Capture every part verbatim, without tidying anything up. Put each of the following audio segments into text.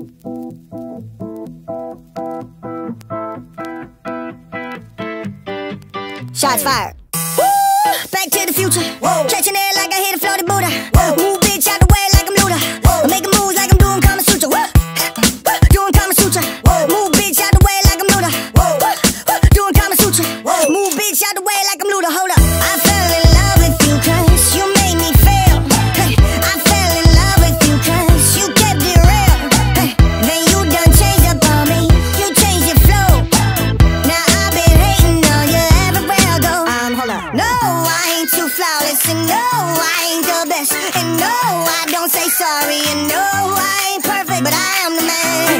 Shots fired. Woo! Back to the future. Whoa. Catching air like I hit a floated Buddha. Whoa. Move bitch out the way like I'm Luda. I'm making moves like I'm doing Kama Sutra. Whoa. Doing Kama Sutra. Whoa. Move bitch out the way like I'm Luda. Whoa. Doing Kama Sutra. Whoa. Move bitch out the way like I'm Luda. Hold up. I fell in love with you cause you made me feel. Hey. I fell in love with you cause you kept it real. Hey. Then you done changed up on me. You changed your flow. Now I've been hating on you everywhere I go. Um, hold up. No, I ain't too flawless, and no, I ain't the best, and no, I don't say sorry, and no, I ain't perfect, but I am the man.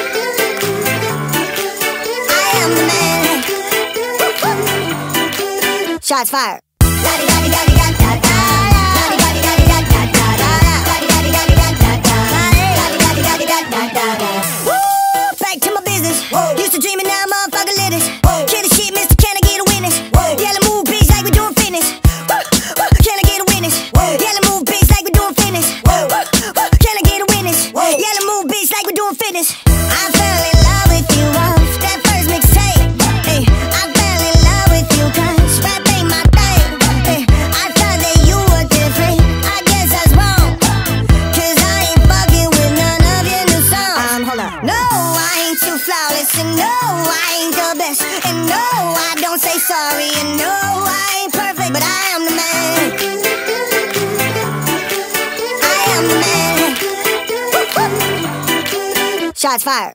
I am the man. Shots fired. Woo! Back to my business. Used to dreaming, now motherfucker lit it. Kill the shit, mister, can I get a witness? Yellow move, bitch, like we doing fitness. Can I get a witness? Yellow move, bitch, like we doing fitness. Can I get a witness? Yellow move, bitch, like we doing fitness. I fell in love with you off that first mixtape. Hey, I fell in love with you cause rap ain't my thing. Hey, I thought that you were different. I guess that's wrong. Cause I ain't fucking with none of your new songs. Um, hold up. No, I ain't too flawless, and no, I ain't the best, and no, I don't say sorry, and no, I ain't perfect, but I am the man. I am the man. Shots fired.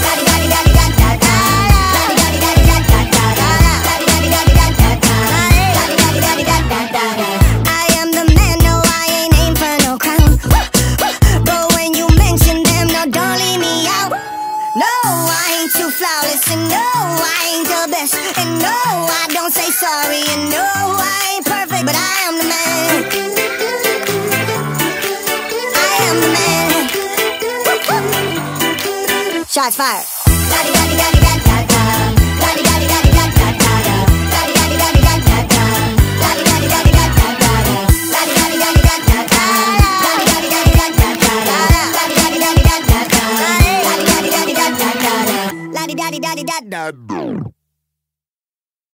I am the man, no, I ain't aim for no crown. But when you mention them, no, don't leave me out. No, I ain't too flawless, and no, I ain't the best, and no, I don't say sorry, and no, I ain't perfect, but I am the man. I am the man. Shots fired. La di da di da di da.